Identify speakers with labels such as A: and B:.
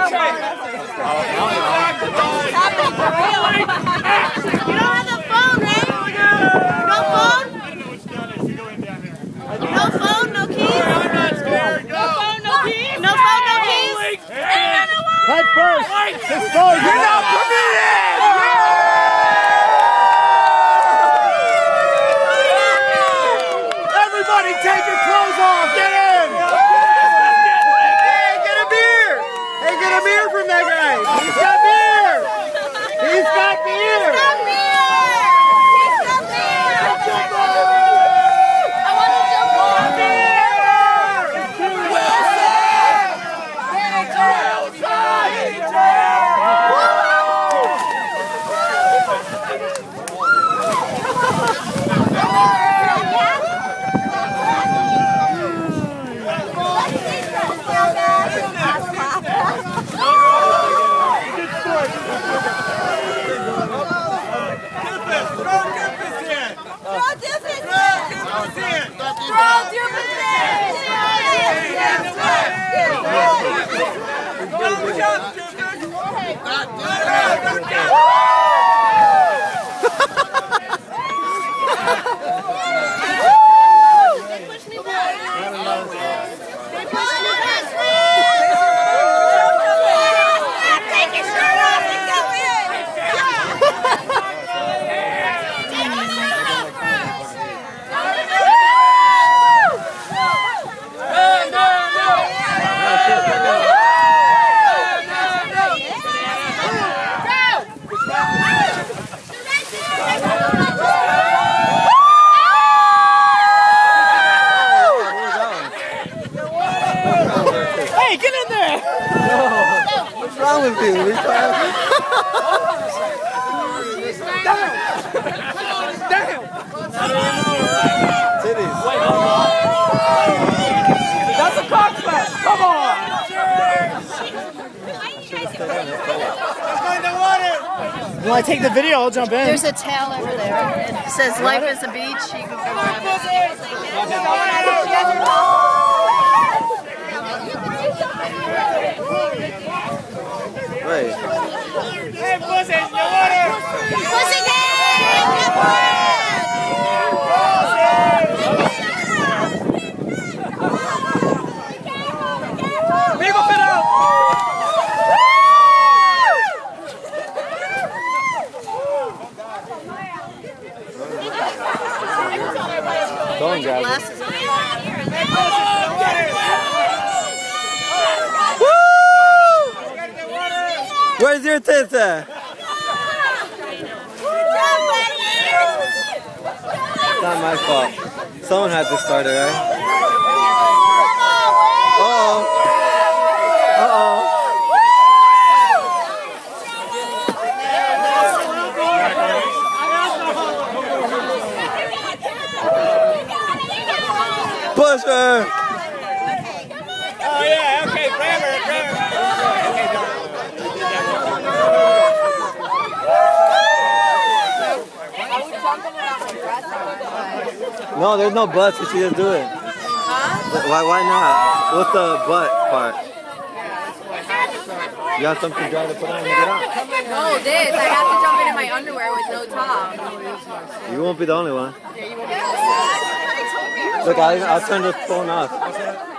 A: have the phone, right? No phone? No phone, no keys? No phone, no keys? No phone, no keys?
B: Head first! You're not permitted! Everybody take your clothes off! Get in! Hey, get a beer! Hey, get a beer from that guy! He's got beer! He's got beer!
A: He's got beer! I want to jump on beer!
B: Hey, get in there! No. What's wrong with you? Down! Down! Titties. That's a cock smash! Come on! You want to take the video? I'll jump in.
A: There's a towel over there. It says life is a beach. You can go grab it.
B: Wait.
C: Hey, pussy, in the water!
A: Pussy gang!
C: Vivo Pedro!
B: Don't grab it. Where's your tits at? It's not my fault. Someone had to start it, right? Uh-oh. Uh-oh. Push her!
C: Oh yeah, okay, grab her.
B: No, there's no butt, so she didn't do it. Huh? Why not? What's the butt part? You have something dry to put on and get out?
A: Oh, this. I have to jump into my underwear with no top.
B: You won't be the only one. Look, I'll turn the phone off.